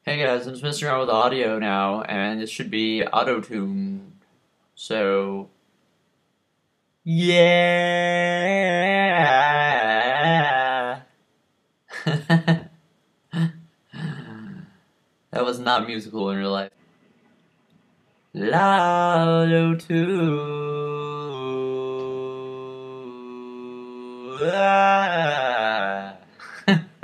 Hey guys, I'm just messing around with audio now, and this should be auto-tune. So, yeah. That was not musical in real life. Auto-tune.